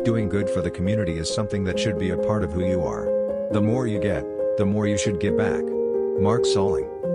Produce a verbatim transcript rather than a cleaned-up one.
Doing good for the community is something that should be a part of who you are. The more you get, the more you should give back. Mark Salling.